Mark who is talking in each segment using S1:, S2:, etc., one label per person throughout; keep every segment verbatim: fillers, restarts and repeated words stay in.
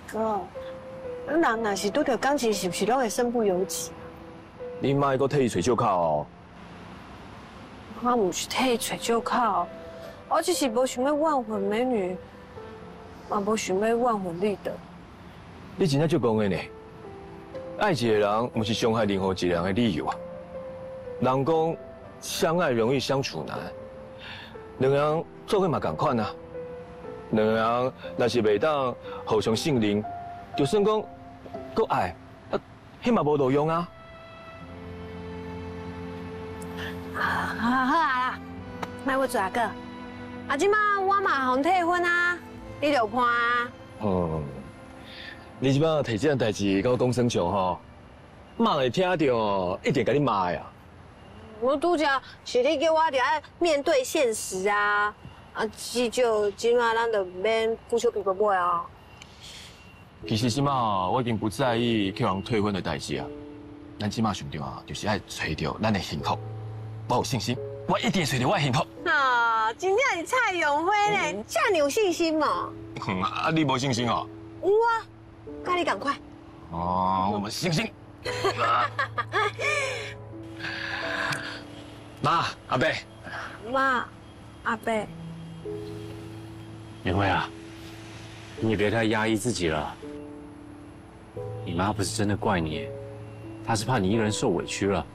S1: 哥，人若是拄着感情，是不是拢会身不由己？
S2: 你妈个替伊找借口哦。
S1: 我唔是替伊找借口，我只是无想要挽回美女，嘛无想要挽回立德。
S2: 你真正足讲的呢？爱一个人，不是伤害任何一个人的理由啊。人讲相爱容易相处难，两人做伙嘛同款啊。两人若是袂当互相信任，就算讲搁爱，啊，迄嘛无路用啊。
S1: 啊，好啊好啦，莫要做阿哥。啊，即马我嘛互退婚啊，你就判啊。
S2: 嗯，你即摆提这件代志甲我讲声像吼，骂会听到哦，一定甲你骂呀。
S1: 我拄则是你叫我着爱面对现实啊，啊，至少即马咱就免久手皮薄尾啊。
S2: 其实即马我已经不在意叫人退婚的代志啊，咱即马上重要就是爱找到咱的幸福。我有信心，我一定找到我的幸福。
S1: 啊，真正是蔡永辉咧，这么有信心嘛？
S2: 嗯，啊，你无信心哦？
S1: 有啊，跟你赶快。
S2: 哦，我们信心。妈，阿伯。
S1: 妈，阿伯。
S3: 明慧啊，你也别太压抑自己了。你妈不是真的怪你，她是怕你一个人受委屈了。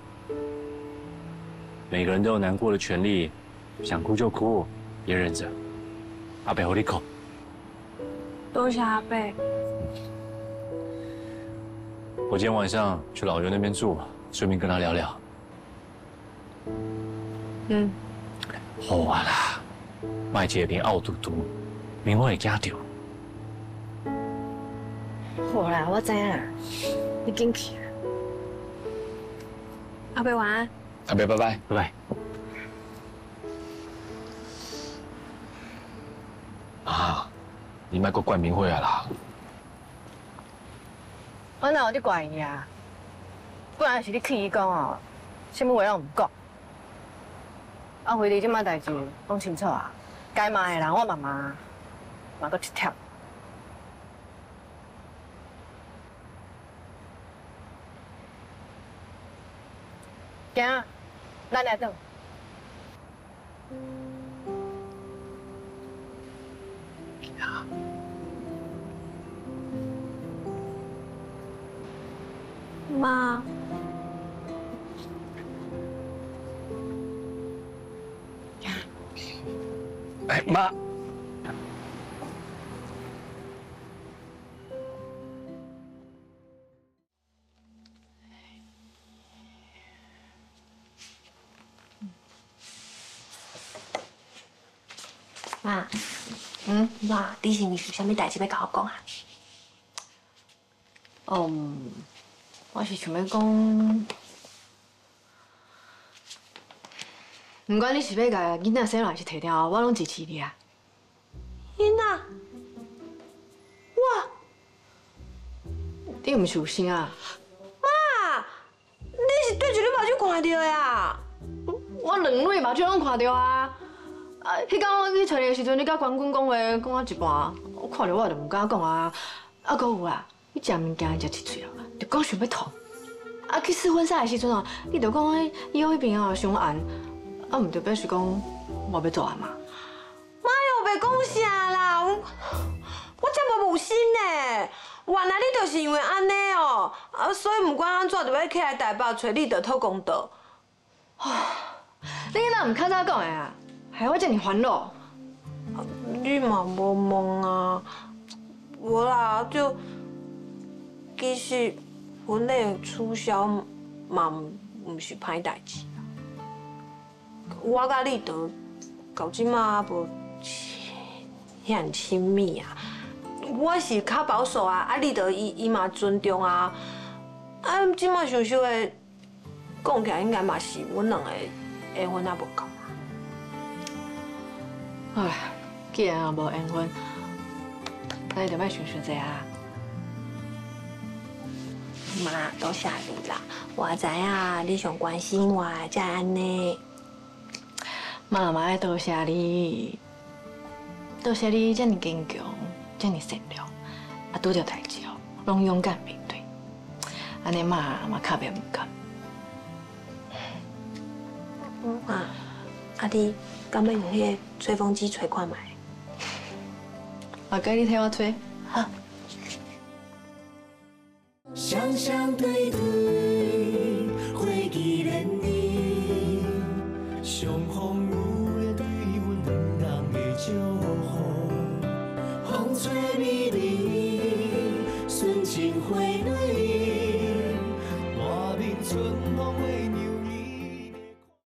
S3: 每个人都有难过的权利，想哭就哭，别忍着。阿伯，我你口。
S1: 多谢阿伯。
S3: 我今天晚上去老刘那边住，顺便跟他聊聊。
S1: 嗯。
S3: 好啊啦，卖一个变傲嘟嘟，明我会惊到。
S1: 好啦，我知影，你紧去。阿伯晚安。
S2: 阿伯拜拜，
S3: 拜拜。
S2: 啊，你莫阁怪明慧啊啦。
S1: 我哪有伫怪伊啊？本来是你气伊讲哦，什么话拢唔讲。啊，回你即摆代志讲清楚啊，该骂的人我嘛骂，骂到一条。行，咱来等。妈，
S2: 哎，妈。
S1: 妈，嗯，妈，你是毋是有啥物代志要甲我讲啊？嗯，我是想要讲，不管你是要甲囡仔生还是摕掉，我拢支持你啊。囡仔，我，你毋是有生啊？妈，你是对一个目睭看到的啊？我两蕊目睭拢看到啊。啊！迄天我去找你的时阵，你甲关公讲话讲啊一半，我看着我就唔敢讲啊。啊，搁有啊，你食物件食一嘴哦，就讲想要吐。啊，去试婚纱的时阵哦，你就讲迄以后迄边哦伤暗，啊，唔就表示讲我要做阿妈。妈又袂讲啥啦，我我这么无心呢。原来你就是因为安尼哦，啊，所以唔管安怎，就要起来台北找你的讨公道。啊，你哪唔较早讲的啊？害我这么烦恼。你嘛无问啊，无啦，就其实婚礼取消嘛，唔是歹代志。我甲你都到即马无遐亲密啊，我是较保守啊，啊，你都伊伊嘛尊重啊，啊，即马想想的讲起来，应该嘛是阮两个缘分还无够。唉，既然也无缘分，咱就莫想伤济啊。妈，多谢你啦，我知影你上关心我，才安尼。妈妈爱多谢你，多谢你这么坚强，这么善良， 啊拄着代志哦，拢勇敢面对，安尼嘛嘛较袂唔甘。
S4: 妈，啊你敢要用迄个吹风机吹看卖？
S1: 啊，该你替我吹。
S4: 好。
S5: 双双对对，回忆连连，相逢有的对阮两人的祝福，风吹微微，纯情花蕊，满面春风。